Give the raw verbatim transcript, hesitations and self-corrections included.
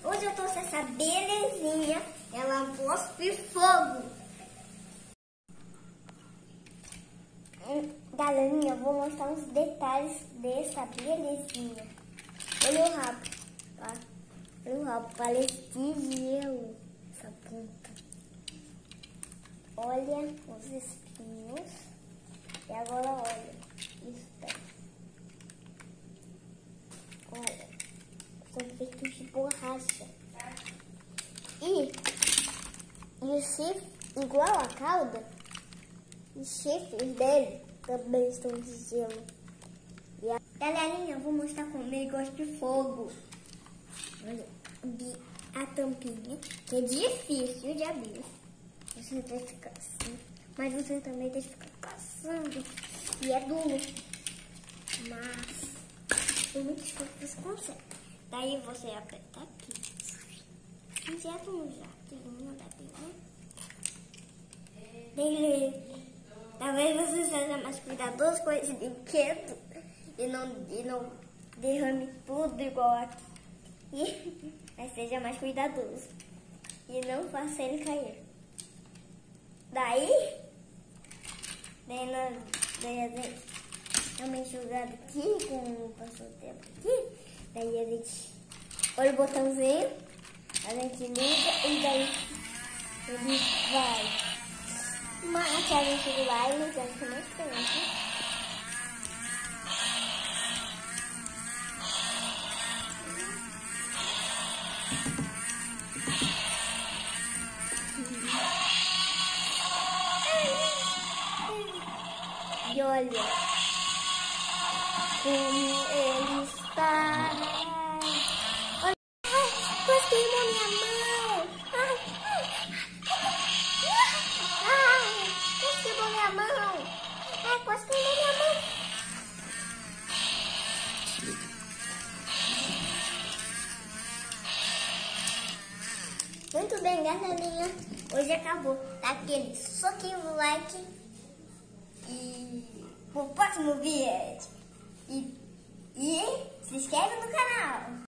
Hoje eu trouxe essa belezinha, ela cospe fogo. Galerinha, eu vou mostrar uns detalhes dessa belezinha. Olha o rabo, tá? Olha o rabo, parece gelo, essa ponta. Olha os espinhos. E agora olha isso daí. Olha, são feitos de borracha. E, e o chifre, igual a cauda, os chifres dele também estão de gelo. E a... Galerinha, eu vou mostrar como ele gosta de fogo. Olha, a tampinha, que é difícil de abrir. Você vai ficar assim, mas você também tem que ficar passando. E é duro, mas tem muitas coisas que você consegue. Daí você aperta aqui, injeta no jatinho da pinha. Daí, talvez você seja mais cuidadoso com esse brinquedo e não, e não derrame tudo igual aqui. E, mas seja mais cuidadoso e não faça ele cair. Daí, daí nós dá uma enxugada aqui com o passatempo aqui. Daí a gente olha o botãozinho, a gente liga e daí ele vai. Mas a gente vai e ligando com mais tempo. E olha como ele está. Olha, ai, quase queimou minha mão. Ai, ai, ai, quase queimou minha mão. Ai, quase queimou minha mão. Muito bem, galerinha. Hoje acabou. Dá aquele soquinho no like. E pro próximo vídeo. E, e se inscreve no canal.